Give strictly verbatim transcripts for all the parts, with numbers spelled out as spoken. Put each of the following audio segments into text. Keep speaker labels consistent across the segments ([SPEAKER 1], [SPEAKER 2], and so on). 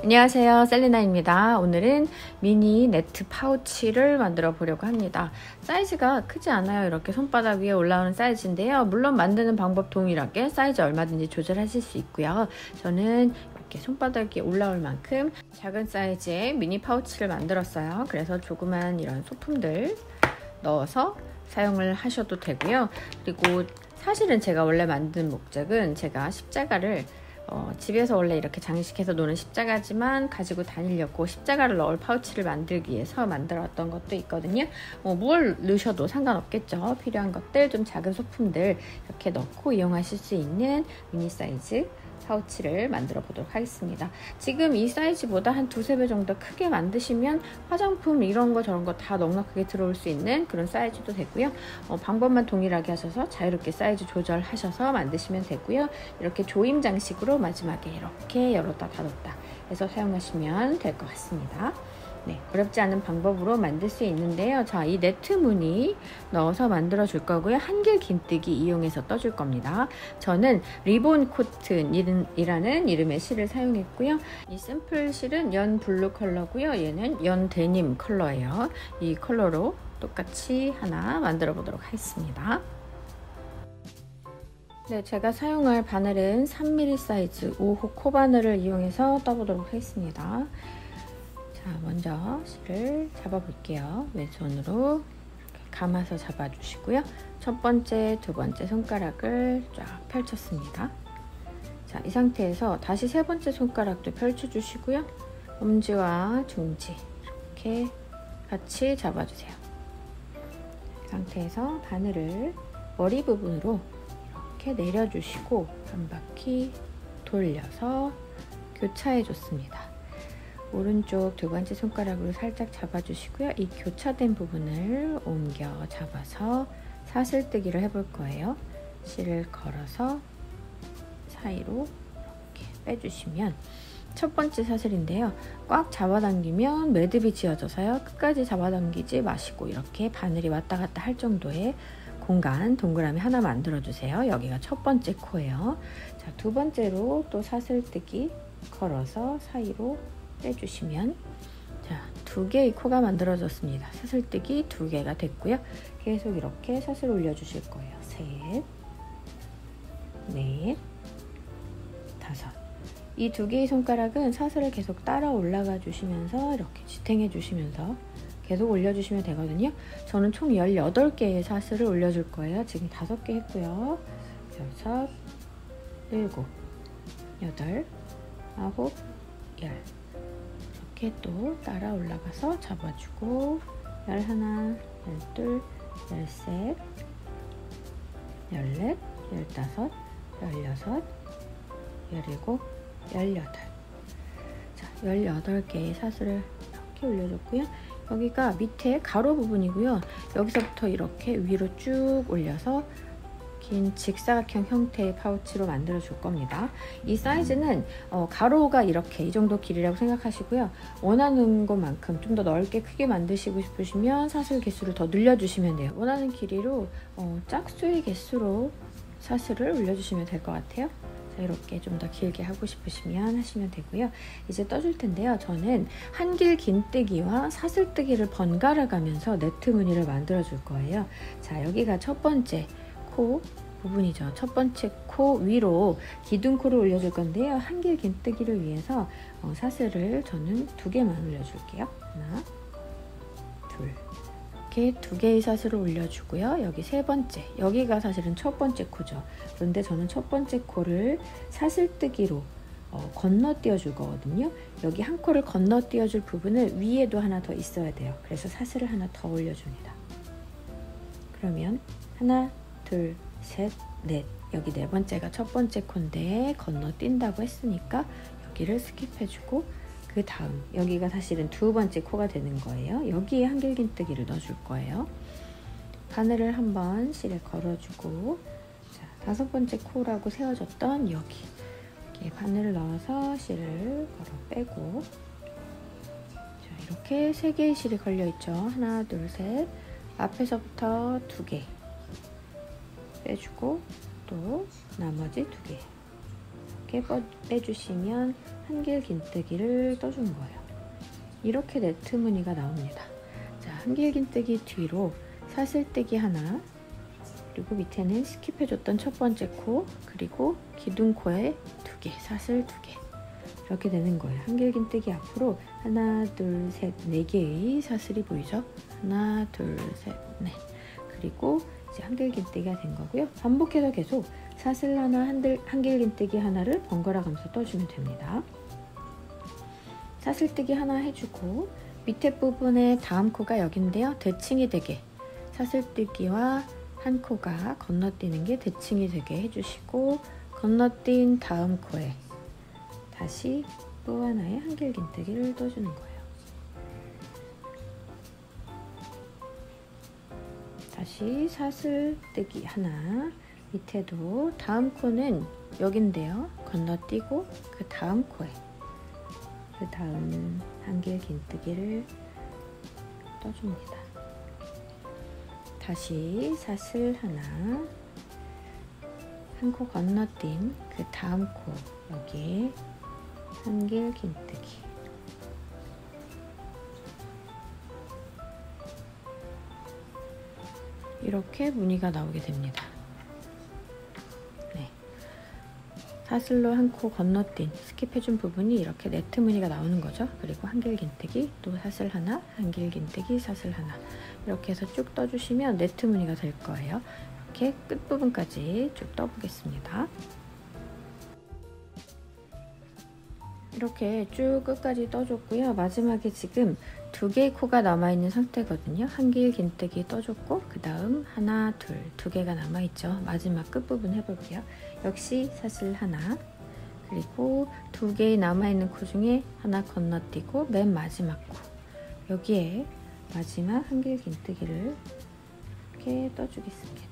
[SPEAKER 1] 안녕하세요, 셀리나입니다. 오늘은 미니 네트 파우치를 만들어 보려고 합니다. 사이즈가 크지 않아요. 이렇게 손바닥 위에 올라오는 사이즈인데요. 물론 만드는 방법 동일하게 사이즈 얼마든지 조절하실 수 있고요. 저는 이렇게 손바닥 위에 올라올 만큼 작은 사이즈의 미니 파우치를 만들었어요. 그래서 조그만 이런 소품들 넣어서 사용을 하셔도 되고요. 그리고 사실은 제가 원래 만든 목적은 제가 십자가를 어, 집에서 원래 이렇게 장식해서 노는 십자가지만 가지고 다니려고 십자가를 넣을 파우치를 만들기 위해서 만들었던 것도 있거든요. 뭐 뭘 넣으셔도 상관없겠죠. 필요한 것들, 좀 작은 소품들 이렇게 넣고 이용하실 수 있는 미니 사이즈 파우치를 만들어 보도록 하겠습니다. 지금 이 사이즈보다 한 두세 배 정도 크게 만드시면 화장품 이런 거 저런 거 다 넉넉하게 들어올 수 있는 그런 사이즈도 되고요. 어, 방법만 동일하게 하셔서 자유롭게 사이즈 조절하셔서 만드시면 되고요. 이렇게 조임 장식으로 마지막에 이렇게 열었다 닫았다 해서 사용하시면 될 것 같습니다. 네, 어렵지 않은 방법으로 만들 수 있는데요. 자, 이 네트 무늬 넣어서 만들어 줄 거고요. 한길 긴뜨기 이용해서 떠줄 겁니다. 저는 리본 코튼이라는 이름의 실을 사용했고요. 이 샘플 실은 연 블루 컬러고요. 얘는 연 데님 컬러예요. 이 컬러로 똑같이 하나 만들어 보도록 하겠습니다. 네, 제가 사용할 바늘은 삼 밀리미터 사이즈 오 호 코 바늘을 이용해서 떠보도록 하겠습니다. 자, 먼저 실을 잡아 볼게요. 왼손으로 이렇게 감아서 잡아 주시고요. 첫 번째, 두 번째 손가락을 쫙 펼쳤습니다. 자, 이 상태에서 다시 세 번째 손가락도 펼쳐 주시고요. 엄지와 중지 이렇게 같이 잡아 주세요. 이 상태에서 바늘을 머리 부분으로 이렇게 내려 주시고 한 바퀴 돌려서 교차해 줬습니다. 오른쪽 두 번째 손가락으로 살짝 잡아주시고요. 이 교차된 부분을 옮겨 잡아서 사슬뜨기를 해볼 거예요. 실을 걸어서 사이로 이렇게 빼주시면 첫 번째 사슬인데요. 꽉 잡아당기면 매듭이 지어져서요. 끝까지 잡아당기지 마시고 이렇게 바늘이 왔다 갔다 할 정도의 공간 동그라미 하나 만들어주세요. 여기가 첫 번째 코예요. 자, 두 번째로 또 사슬뜨기 걸어서 사이로 빼주시면 자, 두 개의 코가 만들어졌습니다. 사슬뜨기 두 개가 됐고요. 계속 이렇게 사슬 올려주실 거예요. 셋, 넷, 다섯. 이 두 개의 손가락은 사슬을 계속 따라 올라가 주시면서 이렇게 지탱해 주시면서 계속 올려주시면 되거든요. 저는 총 열여덟 개의 사슬을 올려줄 거예요. 지금 다섯 개 했고요. 여섯, 일곱, 여덟, 아홉, 열. 이렇게 또 따라 올라가서 잡아주고 열하나, 열둘, 열셋, 열넷, 열다섯, 열여섯, 열일곱, 열여덟. 자, 열여덟 개의 사슬을 이렇게 올려줬고요. 여기가 밑에 가로 부분이고요. 여기서부터 이렇게 위로 쭉 올려서 긴 직사각형 형태의 파우치로 만들어 줄 겁니다. 이 사이즈는 어, 가로가 이렇게 이 정도 길이라고 생각하시고요. 원하는 것만큼 좀 더 넓게 크게 만드시고 싶으시면 사슬 개수를 더 늘려주시면 돼요. 원하는 길이로 어, 짝수의 개수로 사슬을 올려주시면 될 것 같아요. 자, 이렇게 좀 더 길게 하고 싶으시면 하시면 되고요. 이제 떠줄 텐데요. 저는 한길 긴뜨기와 사슬뜨기를 번갈아 가면서 네트 무늬를 만들어 줄 거예요. 자, 여기가 첫 번째 코 부분이죠. 첫 번째 코 위로 기둥코를 올려줄 건데요. 한길 긴뜨기를 위해서 어, 사슬을 저는 두 개만 올려줄게요. 하나, 둘. 이렇게 두 개의 사슬을 올려주고요. 여기 세 번째, 여기가 사실은 첫 번째 코죠. 그런데 저는 첫 번째 코를 사슬뜨기로 어, 건너뛰어 줄 거거든요. 여기 한 코를 건너뛰어 줄 부분을 위에도 하나 더 있어야 돼요. 그래서 사슬을 하나 더 올려줍니다. 그러면 하나, 둘, 셋, 넷. 여기 네 번째가 첫 번째 코인데 건너뛴다고 했으니까 여기를 스킵해주고 그 다음 여기가 사실은 두 번째 코가 되는 거예요. 여기에 한길 긴뜨기를 넣어줄 거예요. 바늘을 한번 실에 걸어주고 자, 다섯 번째 코라고 세워졌던 여기 이렇게 바늘을 넣어서 실을 걸어 빼고 자, 이렇게 세 개의 실이 걸려 있죠. 하나, 둘, 셋. 앞에서부터 두 개 빼주고 또 나머지 두 개 이렇게 빼주시면 한길 긴뜨기를 떠주는 거예요. 이렇게 네트 무늬가 나옵니다. 자, 한길 긴뜨기 뒤로 사슬뜨기 하나, 그리고 밑에는 스킵해줬던 첫 번째 코, 그리고 기둥코에 두 개, 사슬 두 개, 이렇게 되는 거예요. 한길 긴뜨기 앞으로 하나, 둘, 셋, 네 개의 사슬이 보이죠? 하나, 둘, 셋, 넷. 그리고 이제 한길 긴뜨기가 된 거고요. 반복해서 계속 사슬 하나, 한길, 한길 긴뜨기 하나를 번갈아 가면서 떠주면 됩니다. 사슬뜨기 하나 해주고 밑에 부분에 다음 코가 여기인데요. 대칭이 되게 사슬뜨기와 한 코가 건너뛰는 게 대칭이 되게 해주시고, 건너뛴 다음 코에 다시 또 하나의 한길 긴뜨기를 떠주는 거예요. 다시 사슬뜨기 하나, 밑에도 다음 코는 여긴데요. 건너뛰고 그 다음 코에 그 다음 한길 긴뜨기를 떠줍니다. 다시 사슬 하나, 한 코 건너뛴 그 다음 코 여기에 한길 긴뜨기. 이렇게 무늬가 나오게 됩니다. 네. 사슬로 한 코 건너뛴 스킵해준 부분이 이렇게 네트 무늬가 나오는 거죠. 그리고 한길 긴뜨기, 또 사슬 하나, 한길 긴뜨기, 사슬 하나, 이렇게 해서 쭉 떠주시면 네트 무늬가 될 거예요. 이렇게 끝부분까지 쭉 떠보겠습니다. 이렇게 쭉 끝까지 떠줬고요. 마지막에 지금 두 개의 코가 남아있는 상태거든요. 한길 긴뜨기 떠줬고 그 다음 하나, 둘, 두 개가 남아있죠. 마지막 끝부분 해볼게요. 역시 사슬 하나, 그리고 두 개의 남아있는 코 중에 하나 건너뛰고 맨 마지막 코 여기에 마지막 한길 긴뜨기를 이렇게 떠주겠습니다.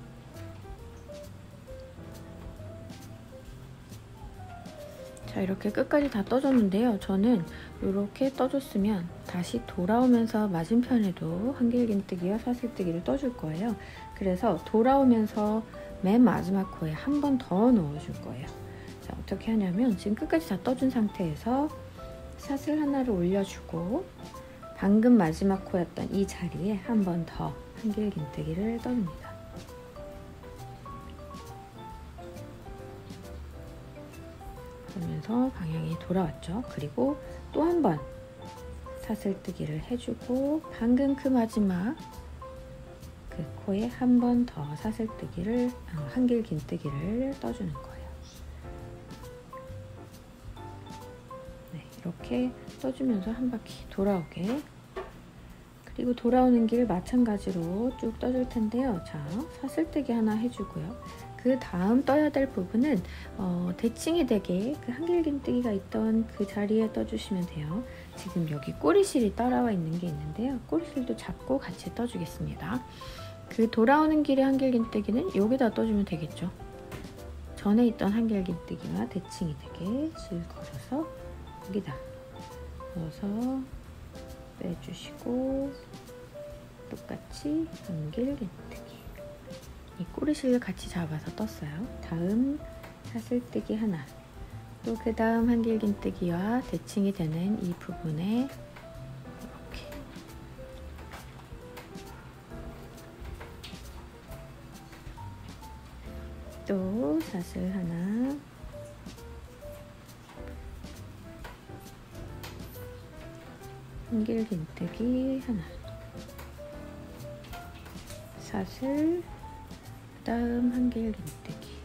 [SPEAKER 1] 자, 이렇게 끝까지 다 떠줬는데요. 저는 이렇게 떠줬으면 다시 돌아오면서 맞은편에도 한길 긴뜨기와 사슬뜨기를 떠줄 거예요. 그래서 돌아오면서 맨 마지막 코에 한 번 더 넣어줄 거예요. 자, 어떻게 하냐면 지금 끝까지 다 떠준 상태에서 사슬 하나를 올려주고 방금 마지막 코였던 이 자리에 한 번 더 한길 긴뜨기를 떠줍니다. 그러면서 방향이 돌아왔죠. 그리고 또 한 번 사슬뜨기를 해주고 방금 그 마지막 그 코에 한 번 더 사슬뜨기를, 어, 한길 긴뜨기를 떠주는 거예요. 네, 이렇게 떠주면서 한 바퀴 돌아오게. 그리고 돌아오는 길 마찬가지로 쭉 떠줄 텐데요. 자, 사슬뜨기 하나 해주고요. 그 다음 떠야 될 부분은 어, 대칭이 되게 그 한길 긴뜨기가 있던 그 자리에 떠주시면 돼요. 지금 여기 꼬리실이 따라와 있는 게 있는데요. 꼬리실도 잡고 같이 떠주겠습니다. 그 돌아오는 길의 한길 긴뜨기는 여기다 떠주면 되겠죠. 전에 있던 한길 긴뜨기와 대칭이 되게 실 걸어서 여기다 넣어서 빼주시고 똑같이 한길 긴뜨기. 이 꼬리실을 같이 잡아서 떴어요. 다음 사슬뜨기 하나, 또 그 다음 한길 긴뜨기와 대칭이 되는 이 부분에 이렇게 또 사슬 하나, 한길 긴뜨기 하나, 사슬, 그 다음 한길 긴뜨기.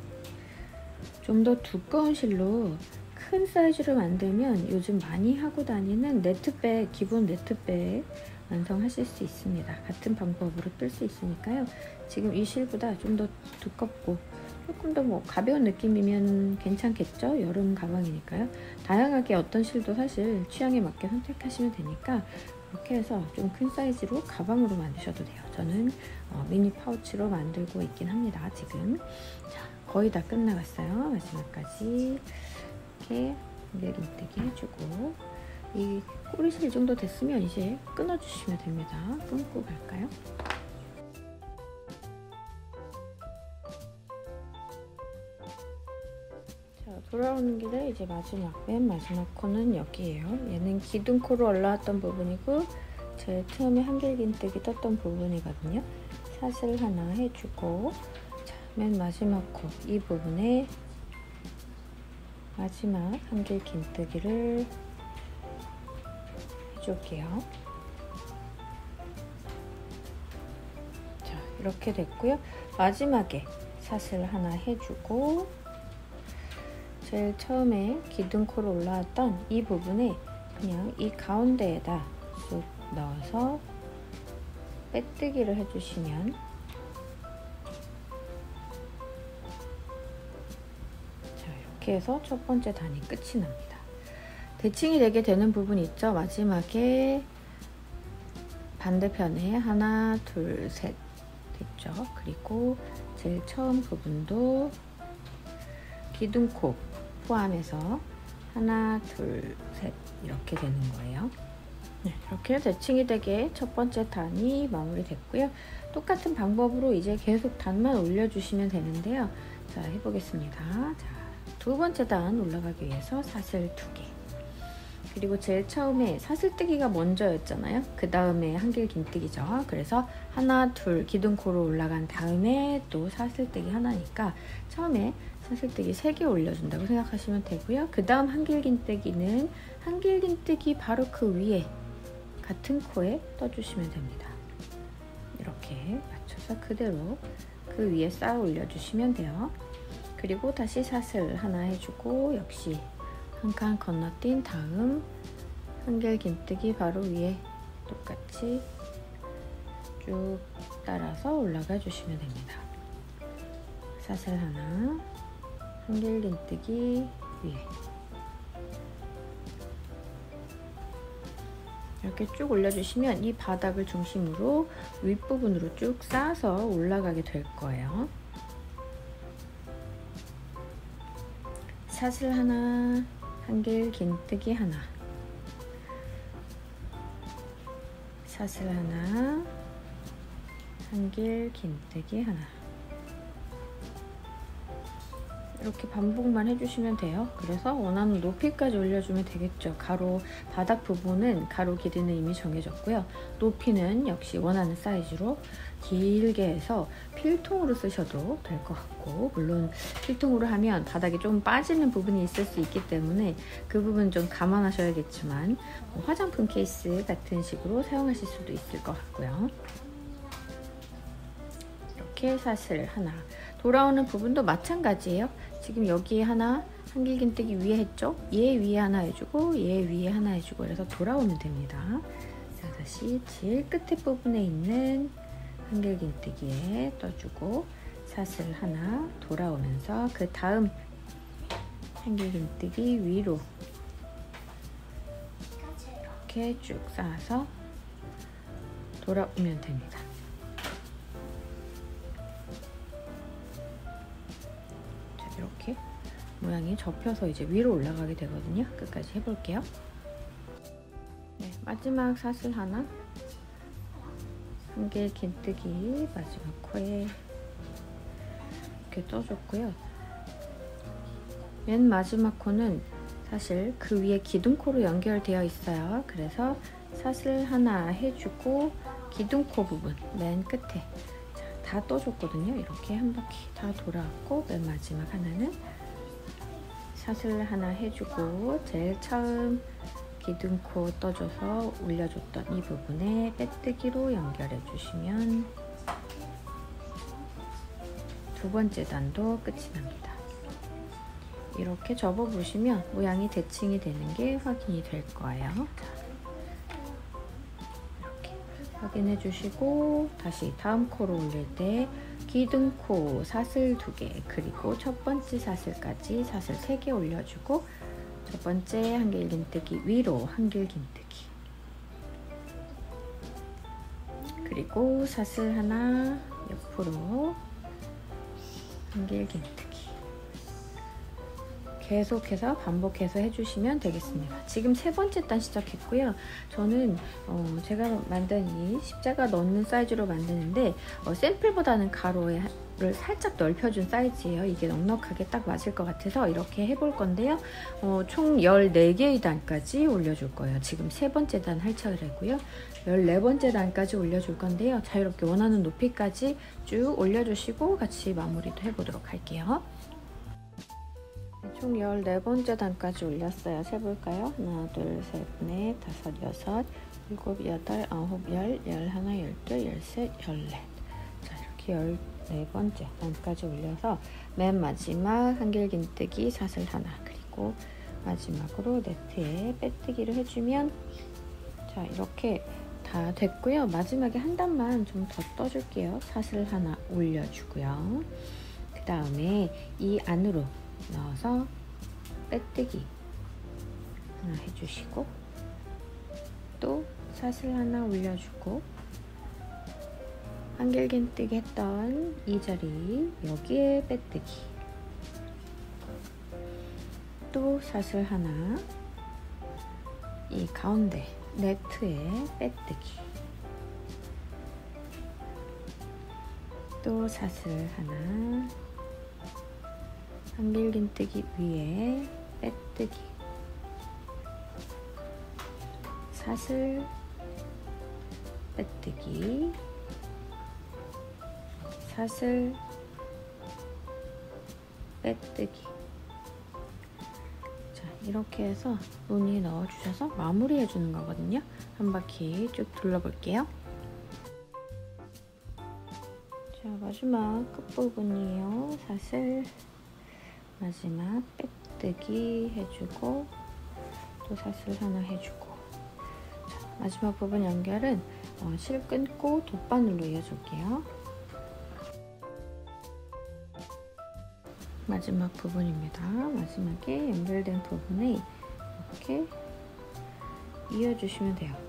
[SPEAKER 1] 좀 더 두꺼운 실로 큰 사이즈로 만들면 요즘 많이 하고 다니는 네트백, 기본 네트백 완성하실 수 있습니다. 같은 방법으로 뜰 수 있으니까요. 지금 이 실보다 좀 더 두껍고 조금 더 뭐 가벼운 느낌이면 괜찮겠죠? 여름 가방이니까요. 다양하게 어떤 실도 사실 취향에 맞게 선택하시면 되니까 그렇게 해서 좀 큰 사이즈로 가방으로 만드셔도 돼요. 저는 어, 미니 파우치로 만들고 있긴 합니다. 지금. 자, 거의 다 끝나갔어요. 마지막까지 이렇게 한길 긴뜨기 해주고, 이 꼬리실 이 정도 됐으면 이제 끊어주시면 됩니다. 끊고 갈까요? 자, 돌아오는 길에 이제 마지막, 맨 마지막 코는 여기에요. 얘는 기둥코로 올라왔던 부분이고 제일 처음에 한길긴뜨기 떴던 부분이거든요. 사슬 하나 해주고, 자, 맨 마지막 코 이 부분에 마지막 한길긴뜨기를 해줄게요. 자, 이렇게 됐고요. 마지막에 사슬 하나 해주고, 제일 처음에 기둥코로 올라왔던 이 부분에 그냥 이 가운데에다 쑥 넣어서 빼뜨기를 해주시면, 자, 이렇게 해서 첫 번째 단이 끝이 납니다. 대칭이 되게 되는 부분 있죠? 마지막에 반대편에 하나, 둘, 셋 됐죠? 그리고 제일 처음 부분도 기둥코 포함해서 하나, 둘, 셋 이렇게 되는 거예요. 네, 이렇게 대칭이 되게 첫 번째 단이 마무리됐고요. 똑같은 방법으로 이제 계속 단만 올려주시면 되는데요. 자, 해보겠습니다. 자, 두 번째 단 올라가기 위해서 사슬 두 개. 그리고 제일 처음에 사슬뜨기가 먼저였잖아요. 그 다음에 한길긴뜨기죠. 그래서 하나, 둘 기둥코로 올라간 다음에 또 사슬뜨기 하나니까 처음에 사슬뜨기 세 개 올려준다고 생각하시면 되고요. 그 다음 한길긴뜨기는 한길긴뜨기 바로 그 위에 같은 코에 떠주시면 됩니다. 이렇게 맞춰서 그대로 그 위에 쌓아 올려주시면 돼요. 그리고 다시 사슬 하나 해주고, 역시 한 칸 건너뛴 다음 한길긴뜨기 바로 위에 똑같이 쭉 따라서 올라가 주시면 됩니다. 사슬 하나, 한길긴뜨기 위에 이렇게 쭉 올려주시면 이 바닥을 중심으로 윗부분으로 쭉 쌓아서 올라가게 될 거예요. 사슬 하나, 한길긴뜨기 하나, 사슬 하나, 한길긴뜨기 하나, 이렇게 반복만 해주시면 돼요. 그래서 원하는 높이까지 올려주면 되겠죠. 가로 바닥 부분은 가로 길이는 이미 정해졌고요. 높이는 역시 원하는 사이즈로 길게 해서 필통으로 쓰셔도 될 것 같고, 물론 필통으로 하면 바닥이 좀 빠지는 부분이 있을 수 있기 때문에 그 부분 좀 감안하셔야겠지만, 뭐 화장품 케이스 같은 식으로 사용하실 수도 있을 것 같고요. 이렇게 사슬 하나, 돌아오는 부분도 마찬가지예요. 지금 여기에 하나, 한길긴뜨기 위에 했죠? 얘 위에 하나 해주고 얘 위에 하나 해주고 그래서 돌아오면 됩니다. 자, 다시 제일 끝에 부분에 있는 한길긴뜨기에 떠주고 사슬 하나 돌아오면서 그 다음 한길긴뜨기 위로 이렇게 쭉 쌓아서 돌아오면 됩니다. 이렇게 모양이 접혀서 이제 위로 올라가게 되거든요. 끝까지 해볼게요. 네, 마지막 사슬 하나, 한길긴뜨기 마지막 코에 이렇게 떠줬고요. 맨 마지막 코는 사실 그 위에 기둥코로 연결되어 있어요. 그래서 사슬 하나 해주고 기둥코 부분 맨 끝에 다 떠줬거든요. 이렇게 한 바퀴 다 돌아왔고, 맨 마지막 하나는 사슬 하나 해주고 제일 처음 기둥코 떠줘서 올려줬던 이 부분에 빼뜨기로 연결해 주시면 두 번째 단도 끝이 납니다. 이렇게 접어보시면 모양이 대칭이 되는 게 확인이 될 거예요. 자, 확인해 주시고 다시 다음 코로 올릴 때 기둥코 사슬 두 개, 그리고 첫 번째 사슬까지 사슬 세 개 올려주고 첫 번째 한길긴뜨기 위로 한길긴뜨기, 그리고 사슬 하나 옆으로 한길긴뜨기, 이렇게 계속해서 반복해서 해주시면 되겠습니다. 지금 세 번째 단 시작했고요. 저는 어 제가 만든 이 십자가 넣는 사이즈로 만드는데 어 샘플보다는 가로를 살짝 넓혀준 사이즈예요. 이게 넉넉하게 딱 맞을 것 같아서 이렇게 해볼 건데요. 어 총 열네 개의 단까지 올려줄 거예요. 지금 세 번째 단 할 차례고요. 열네 번째 단까지 올려줄 건데요. 자유롭게 원하는 높이까지 쭉 올려주시고 같이 마무리도 해보도록 할게요. 총 열네 번째 단까지 올렸어요. 세볼까요? 하나, 둘, 셋, 넷, 다섯, 여섯, 일곱, 여덟, 아홉, 열, 열하나, 열둘, 열셋, 열넷. 자, 이렇게 열네 번째 단까지 올려서 맨 마지막 한길긴뜨기 사슬 하나, 그리고 마지막으로 네트에 빼뜨기를 해주면, 자, 이렇게 다 됐고요. 마지막에 한 단만 좀 더 떠줄게요. 사슬 하나 올려주고요. 그 다음에 이 안으로 넣어서 빼뜨기 하나 해주시고, 또 사슬 하나 올려주고, 한길긴뜨기 했던 이 자리 여기에 빼뜨기, 또 사슬 하나, 이 가운데 네트에 빼뜨기, 또 사슬 하나, 한길긴뜨기 위에 빼뜨기, 사슬, 빼뜨기, 사슬, 빼뜨기. 자, 이렇게 해서 무늬에 넣어주셔서 마무리 해주는 거거든요. 한 바퀴 쭉 둘러볼게요. 자, 마지막 끝부분이에요. 사슬, 마지막 빼뜨기 해주고, 또 사슬 하나 해주고. 자, 마지막 부분 연결은 어, 실 끊고 돗바늘로 이어줄게요. 마지막 부분입니다. 마지막에 연결된 부분에 이렇게 이어주시면 돼요.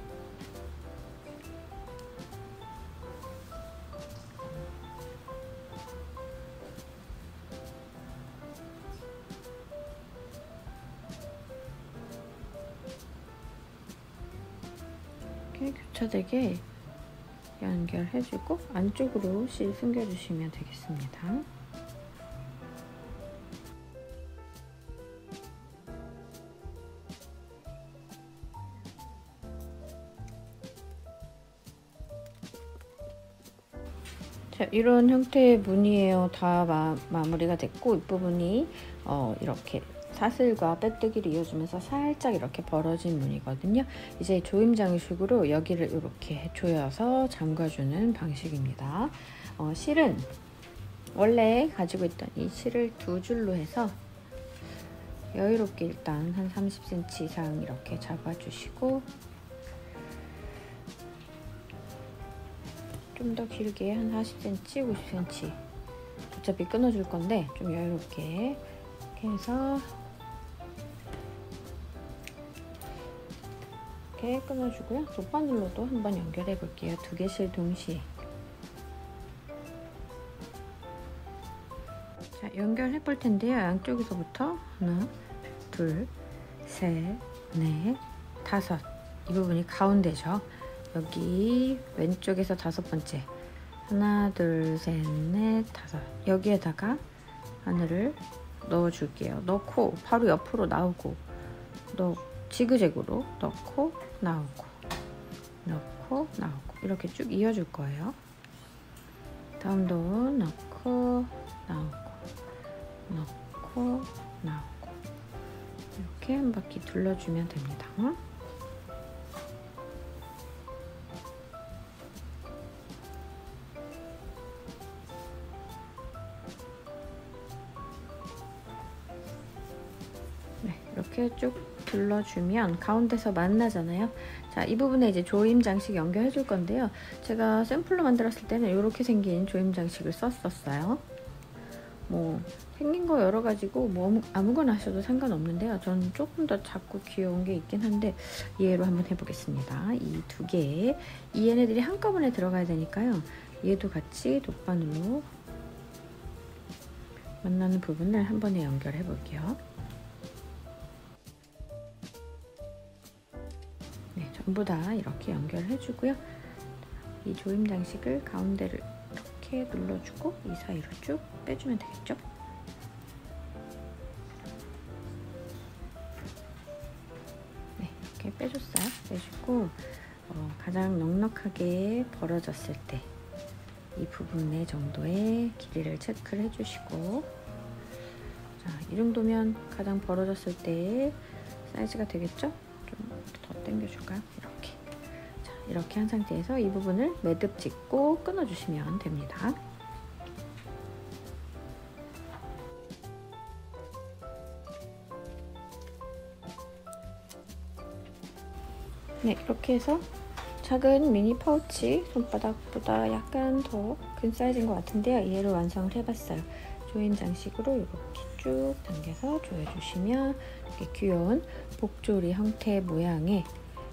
[SPEAKER 1] 이렇게 교차되게 연결해주고 안쪽으로 실 숨겨주시면 되겠습니다. 자, 이런 형태의 무늬예요. 다 마, 마무리가 됐고, 윗부분이 어, 이렇게 사슬과 빼뜨기를 이어주면서 살짝 이렇게 벌어진 무늬거든요. 이제 조임 장식으로 여기를 이렇게 조여서 잠가주는 방식입니다. 어, 실은 원래 가지고 있던 이 실을 두 줄로 해서 여유롭게 일단 한 삼십 센티미터 이상 이렇게 잡아주시고, 좀 더 길게 한 사십 센티미터, 오십 센티미터 어차피 끊어줄 건데 좀 여유롭게 이렇게 해서 이렇게 끊어주고요. 돗바늘로도 한번 연결해 볼게요. 두 개 실 동시에. 자, 연결해 볼 텐데요. 양쪽에서부터 하나, 둘, 셋, 넷, 다섯. 이 부분이 가운데죠. 여기 왼쪽에서 다섯 번째, 하나, 둘, 셋, 넷, 다섯. 여기에다가 바늘을 넣어줄게요. 넣고 바로 옆으로 나오고, 넣 지그재그로 넣고 나오고, 넣고 나오고, 이렇게 쭉 이어줄 거예요. 다음도 넣고 나오고, 넣고 나오고, 이렇게 한 바퀴 둘러주면 됩니다. 네, 이렇게 쭉 둘러주면 가운데서 만나잖아요. 자, 이 부분에 이제 조임 장식 연결해 줄 건데요. 제가 샘플로 만들었을 때는 이렇게 생긴 조임 장식을 썼었어요. 뭐 생긴 거 여러 가지고 뭐 아무거나 하셔도 상관없는데요. 저는 조금 더 작고 귀여운 게 있긴 한데 얘로 한번 해보겠습니다. 이 두 개, 이 얘네들이 한꺼번에 들어가야 되니까요. 얘도 같이 돗바늘로 만나는 부분을 한 번에 연결해 볼게요. 전부 다 이렇게 연결해 주고요. 이 조임 장식을 가운데를 이렇게 눌러주고 이 사이로 쭉 빼주면 되겠죠? 네, 이렇게 빼줬어요. 빼주고 어, 가장 넉넉하게 벌어졌을 때 이 부분의 정도의 길이를 체크를 해주시고, 자, 이 정도면 가장 벌어졌을 때 사이즈가 되겠죠? 좀 더 당겨줄까요? 이렇게. 자, 이렇게 한 상태에서 이 부분을 매듭 짓고 끊어주시면 됩니다. 네, 이렇게 해서 작은 미니 파우치, 손바닥보다 약간 더 큰 사이즈인 것 같은데요. 얘를 완성을 해봤어요. 조인 장식으로 이렇게 쭉 당겨서 조여주시면 이렇게 귀여운 복조리 형태 모양의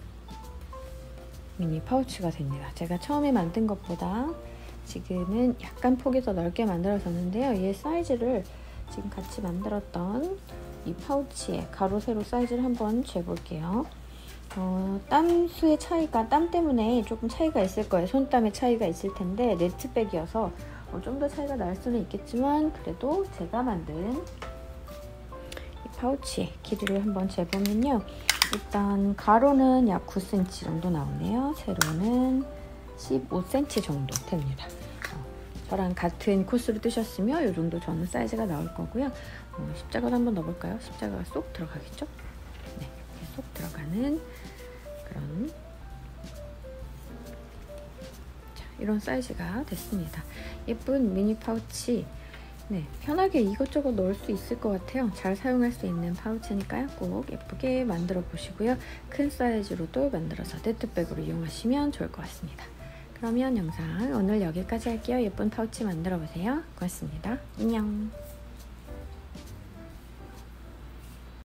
[SPEAKER 1] 미니 파우치가 됩니다. 제가 처음에 만든 것보다 지금은 약간 폭이 더 넓게 만들어졌는데요. 얘 사이즈를 지금 같이 만들었던 이 파우치의 가로 세로 사이즈를 한번 재볼게요. 어, 땀수의 차이가, 땀 때문에 조금 차이가 있을 거예요. 손땀의 차이가 있을 텐데 네트백이어서 어, 좀 더 차이가 날 수는 있겠지만, 그래도 제가 만든 이 파우치의 길이를 한번 재보면요. 일단 가로는 약 구 센티미터 정도 나오네요. 세로는 십오 센티미터 정도 됩니다. 어, 저랑 같은 코스로 뜨셨으면 이 정도 저는 사이즈가 나올 거고요. 어, 십자가도 한번 넣어볼까요? 십자가가 쏙 들어가겠죠? 네, 이렇게 쏙 들어가는 그런, 자, 이런 사이즈가 됐습니다. 예쁜 미니 파우치, 네, 편하게 이것저것 넣을 수 있을 것 같아요. 잘 사용할 수 있는 파우치니까요. 꼭 예쁘게 만들어 보시고요. 큰 사이즈로도 만들어서 네트백으로 이용하시면 좋을 것 같습니다. 그러면 영상 오늘 여기까지 할게요. 예쁜 파우치 만들어 보세요. 고맙습니다. 안녕.